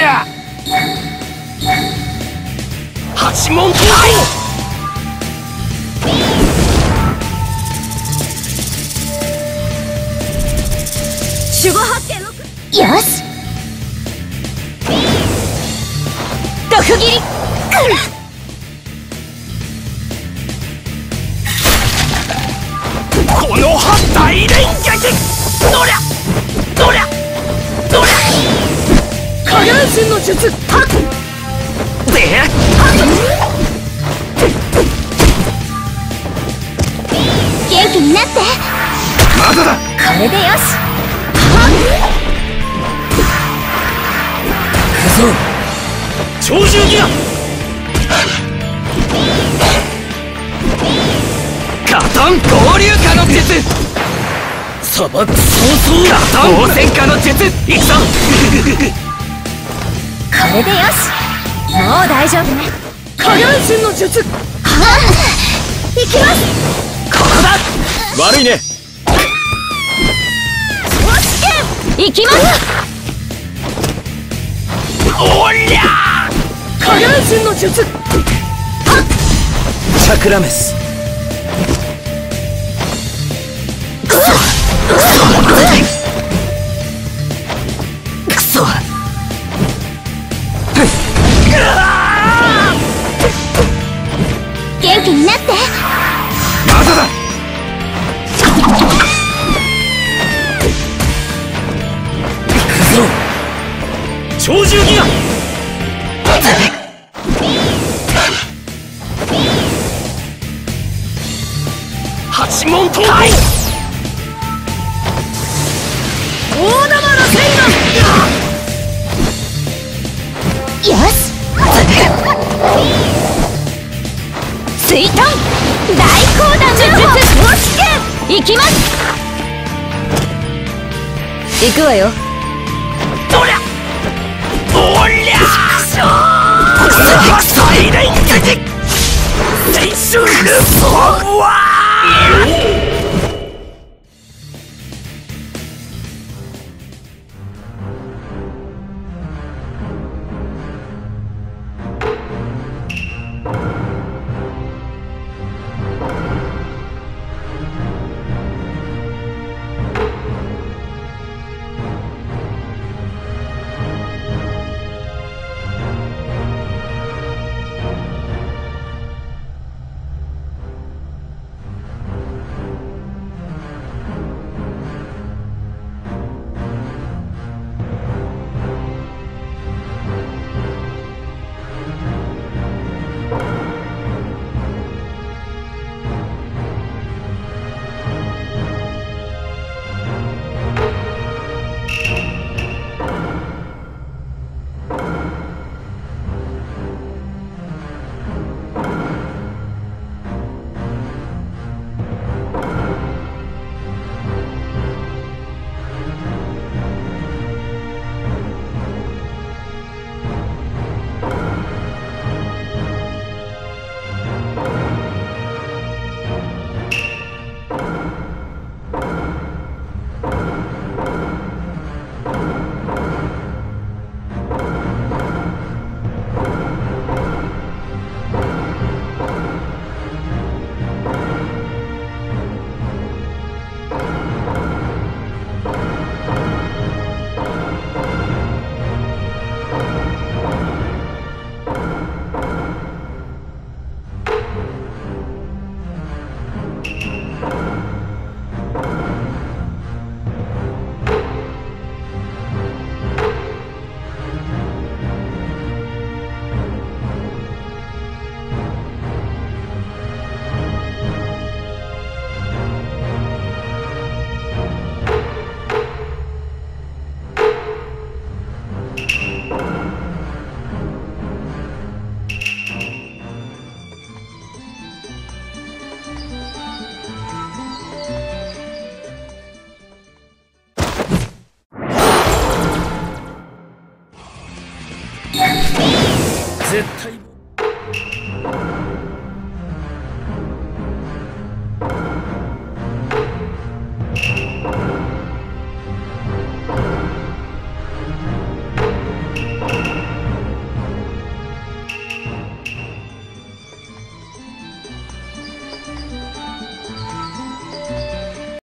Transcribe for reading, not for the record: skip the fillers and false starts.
ゃ。八門刀。 守護発見6。 よし。毒斬り。 この葉大連撃。どりゃどりゃどりゃ。 下半身の術。はっ。 で。 元気になって。 まだだ。 これでよし。 鳥獣ギア。ガトン合流化の術。砂漠早々。ガトン応戦化の術。いくぞ。 これでよし。もう大丈夫ね。 下半身の術。 はあ、いきます。 ここだ。悪いね。 いきます。 おりゃ。 下半身の術。 チャクラメス。くそ。 元気になって。 まだだ。鳥獣ギア。八門刀。大玉のセイよし。水遁大光弾の術。いきます。行くわよ。 どりゃおりゃ。最大撃。青春ルフォワ。絶対